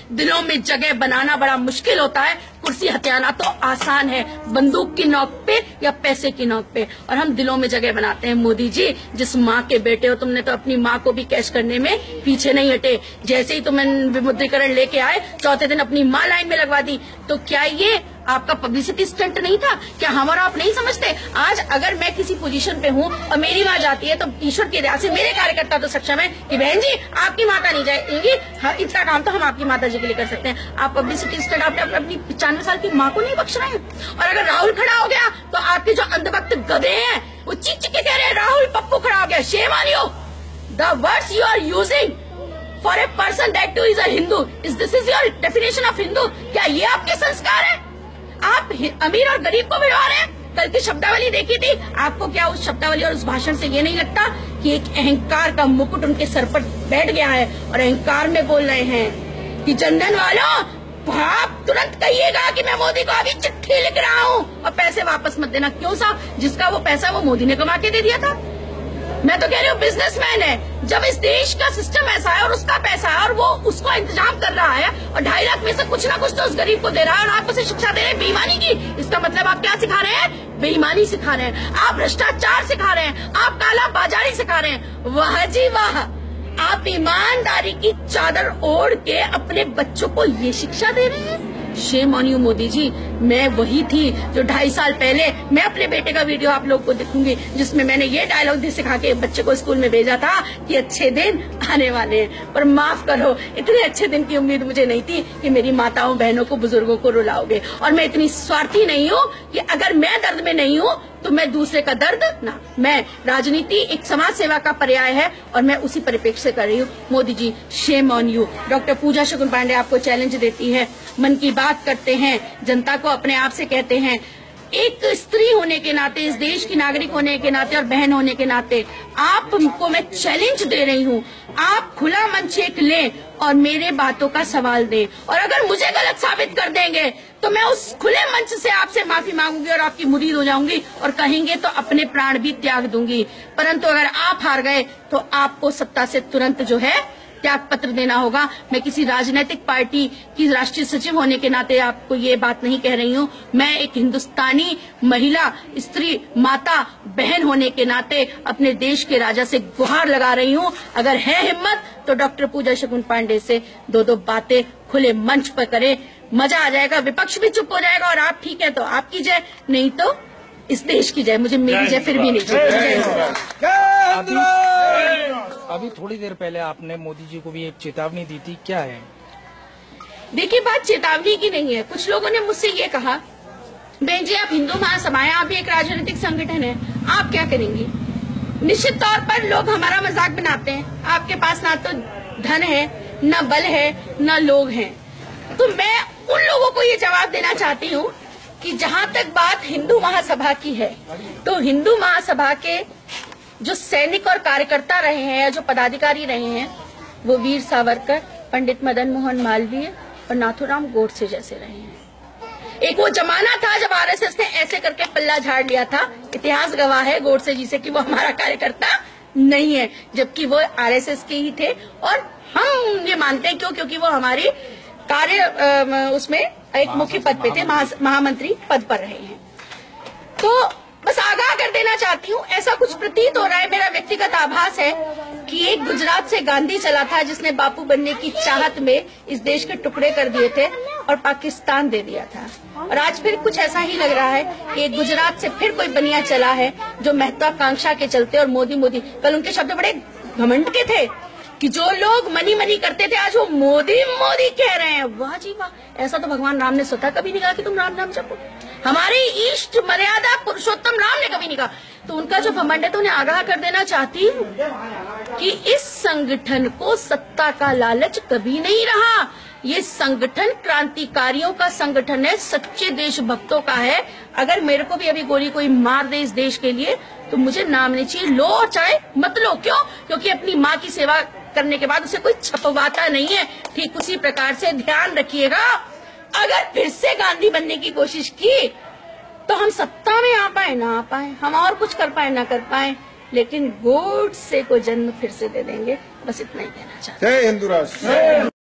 दिलों में जगह बनाना बड़ा मुश्किल होता है, कुर्सी हथियाना तो आसान है, बंदूक की नोक पे या पैसे की नोक पे, और हम दिलों में जगह बनाते हैं। मोदी जी, जिस माँ के बेटे हो, तुमने तो अपनी माँ को भी कैश करने में पीछे नहीं हटे। जैसे ही तुम्हें विमुद्रीकरण लेके आए, चौथे दिन अपनी माँ लाइन में लगवा दी। तो क्या ये आपका पब्लिसिटी स्टंट नहीं था? क्या हम और आप नहीं समझते? आज अगर मैं किसी पोजीशन पे हूँ और मेरी माँ जाती है, तो ईश्वर की दया से मेरे कार्यकर्ता तो सक्षम है कि बहन जी आपकी माता नहीं जाएगी, इतना काम तो हम आपकी माता जी के लिए कर सकते हैं। आप पब्लिसिटी स्टंट आपने अपनी 95 साल की माँ को नहीं बख्श रहे हैं। और अगर राहुल खड़ा हो गया तो आपके जो अंधभक्त गधे हैं वो चीख चीख के कह रहे हैं राहुल पप्पू खड़ा हो गया। Shame on you, the words you are using for a person that too is a Hindu, is this is your definition of Hindu? क्या ये आपके संस्कार है? आप अमीर और गरीब को भिड़वा रहे हैं। कल की शब्दावली देखी थी, आपको क्या उस शब्दावली और उस भाषण से ये नहीं लगता कि एक अहंकार का मुकुट उनके सर पर बैठ गया है और अहंकार में बोल रहे हैं कि जनधन वालों, आप तुरंत कहिएगा कि मैं मोदी को अभी चिट्ठी लिख रहा हूँ और पैसे वापस मत देना। क्यों साहब? जिसका वो पैसा वो मोदी ने कमा के दे दिया था। मैं तो कह रही हूँ बिजनेसमैन है, जब इस देश का सिस्टम ऐसा है और उसका पैसा है और वो उसको इंतजाम कर रहा है और 2.5 लाख में से कुछ ना कुछ तो उस गरीब को दे रहा है और आप उसे शिक्षा दे रहे हैं बेईमानी की, इसका मतलब आप क्या सिखा रहे हैं? बेईमानी सिखा रहे हैं, आप भ्रष्टाचार सिखा रहे हैं, आप काला बाजारी सिखा रहे हैं। वाह जी वाह, आप ईमानदारी की चादर ओढ़ के अपने बच्चों को ये शिक्षा दे रहे हैं। Shame on you Modi ji. मैं वही थी जो 2.5 साल पहले मैं अपने बेटे का वीडियो आप लोग को दिखूंगी जिसमें मैंने ये डायलॉग सिखा के बच्चे को स्कूल में भेजा था कि अच्छे दिन आने वाले हैं। पर माफ करो, इतने अच्छे दिन की उम्मीद मुझे नहीं थी कि मेरी माताओं बहनों को बुजुर्गों को रुलाओगे। और मैं इतनी स्वार्थी नहीं हूँ कि अगर मैं दर्द में नहीं हूँ तो मैं दूसरे का दर्द ना। मैं राजनीति एक समाज सेवा का पर्याय है और मैं उसी परिप्रेक्ष्य से कर रही हूँ। Modi ji, shame on you. Doctor Pooja Shakun Pandey आपको चैलेंज देती है, मन की बात करते हैं, जनता को अपने आप से कहते हैं, एक स्त्री होने के नाते, इस देश की नागरिक होने के नाते और बहन होने के नाते आपको मैं चैलेंज दे रही हूँ, आप खुला मंच एक लें और मेरे बातों का सवाल दें, और अगर मुझे गलत साबित कर देंगे तो मैं उस खुले मंच से आपसे माफी मांगूंगी और आपकी मुरीद हो जाऊंगी और कहेंगे तो अपने प्राण भी त्याग दूंगी। परंतु अगर आप हार गए तो आपको सत्ता से तुरंत जो है त्याग पत्र देना होगा। मैं किसी राजनीतिक पार्टी की राष्ट्रीय सचिव होने के नाते आपको ये बात नहीं कह रही हूँ, मैं एक हिंदुस्तानी महिला, स्त्री, माता, बहन होने के नाते अपने देश के राजा से गुहार लगा रही हूँ। अगर है हिम्मत तो डॉक्टर पूजा शकुन पांडे से 2-2 बातें खुले मंच पर करें, मजा आ जाएगा, विपक्ष भी चुप हो जाएगा और आप ठीक है तो आपकी जय, नहीं तो इस देश की जय। मुझे मेरी जय फिर भी नहीं चाहिए। अभी थोड़ी देर पहले आपने मोदी जी को भी एक चेतावनी दी थी, क्या है? देखिए, बात चेतावनी की नहीं है। कुछ लोगों ने मुझसे ये कहा, बहन जी आप हिंदू महासभा है, आप भी एक राजनीतिक संगठन है, आप क्या करेंगी? निश्चित तौर पर लोग हमारा मजाक बनाते हैं। आपके पास ना तो धन है, न बल है, न लोग हैं। तो मैं उन लोगों को ये जवाब देना चाहती हूँ कि जहां तक बात हिंदू महासभा की है, तो हिंदू महासभा के जो सैनिक और कार्यकर्ता रहे हैं या जो पदाधिकारी रहे हैं, वो वीर सावरकर, पंडित मदन मोहन मालवीय और नाथूराम गोडसे जैसे रहे हैं। एक वो जमाना था जब आरएसएस ने ऐसे करके पल्ला झाड़ लिया था। इतिहास गवाह है गोडसे जी से कि वो हमारा कार्यकर्ता नहीं है, जबकि वो आरएसएस के ही थे और हम ये मानते हैं क्योंकि वो हमारी कार्य उसमें एक मुख्य पद पे थे, महामंत्री पद पर रहे हैं। तो बस आगाह कर देना चाहती हूँ, ऐसा कुछ प्रतीत हो रहा है, मेरा व्यक्तिगत आभास है कि एक गुजरात से गांधी चला था जिसने बापू बनने की चाहत में इस देश के टुकड़े कर दिए थे और पाकिस्तान दे दिया था। और आज फिर कुछ ऐसा ही लग रहा है कि एक गुजरात से फिर कोई बनिया चला है जो महत्वाकांक्षा के चलते, और मोदी मोदी, कल उनके शब्द बड़े घमंड के थे कि जो लोग मनी मनी करते थे आज वो मोदी मोदी कह रहे हैं। वाह जी वाह, ऐसा तो भगवान राम ने स्वतः कभी नहीं कहा कि तुम राम नाम जपो। हमारे इष्ट मर्यादा पुरुषोत्तम राम ने कभी नहीं कहा। तो उनका जो घमंड है तो उन्हें आगाह कर देना चाहती हूँ कि इस संगठन को सत्ता का लालच कभी नहीं रहा। ये संगठन क्रांतिकारियों का संगठन है, सच्चे देशभक्तों का है। अगर मेरे को भी अभी गोली कोई मार दे इस देश के लिए तो मुझे नाम नहीं चाहिए, लो और चाहे मत लो। क्यों? क्योंकि अपनी माँ की सेवा करने के बाद उसे कोई छपवाता नहीं है। ठीक उसी प्रकार से ध्यान रखिएगा, अगर फिर से गांधी बनने की कोशिश की तो हम सत्ता में आ पाए ना आ पाए, हम और कुछ कर पाए ना कर पाए, लेकिन गोडसे को जन्म फिर से दे देंगे। बस इतना ही कहना चाहते हैं। जय हिंद राष्ट्र।